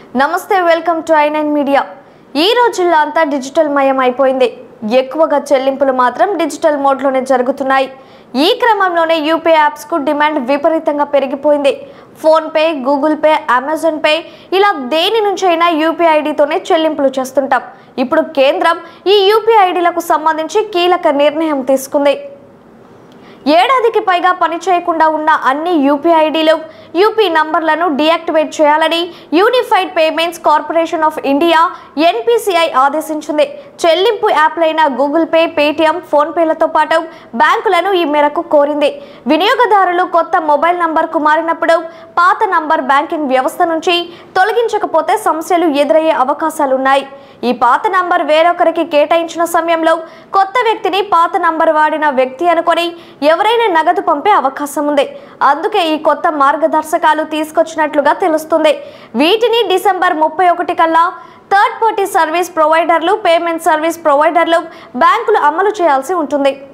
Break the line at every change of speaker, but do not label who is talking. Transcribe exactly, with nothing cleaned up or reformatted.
నమస్తే, welcome to I nine media. ఈ రోజుల్లో అంతా డిజిటల్ మయం అయిపోయింది. ఎక్కువగా చెల్లింపులు మాత్రం డిజిటల్ మోడ్లోనే జరుగుతున్నాయి. ఈ క్రమంలోనే యూపీఐ యాప్స్ కు డిమాండ్ విపరీతంగా పెరిగిపోయింది. PhonePe, Google Pay, Amazon Pay ఇలా దేని నుంచైనా యూపీఐ ఐడితోనే చెల్లింపులు చేస్తుంటాం. ఇప్పుడు కేంద్రం ఈ యూపీఐ ఐడీలకు సంబంధించి కీలక నిర్ణయం తీసుకుంది. ఏడాదికి పైగా పనిచేయకుండా ఉన్న అన్ని యూపీఐ ఐడీలు, యూపీ నంబర్లను డీయాక్టివేట్ చేయాలని Unified Payments Corporation of India NPCI ఆదేశించింది. చెల్లింపు యాప్లైన గూగుల్ పే, పేటీఎం, ఫోన్పేలతో పాటు బ్యాంకులను ఈ మేరకు కోరింది. వినియోగదారులు కొత్త మొబైల్ నంబర్కు మారినప్పుడు పాత నంబర్ బ్యాంకింగ్ వ్యవస్థ నుంచి తొలగించకపోతే సమస్యలు ఎదురయ్యే అవకాశాలున్నాయి. ఈ పాత నంబర్ వేరొకరికి కేటాయించిన సమయంలో కొత్త వ్యక్తిని పాత నంబర్ వాడిన వ్యక్తి అనుకొని ఎవరైనా నగదు పంపే అవకాశం ఉంది. అందుకే ఈ కొత్త మార్గదర్శకాలు తీసుకొచ్చినట్లుగా తెలుస్తుంది. వీటిని డిసెంబర్ ముప్పై ఒకటి కల్లా థర్డ్ పార్టీ సర్వీస్ ప్రొవైడర్లు, పేమెంట్ సర్వీస్ ప్రొవైడర్లు, బ్యాంకులు అమలు చేయాల్సి ఉంటుంది.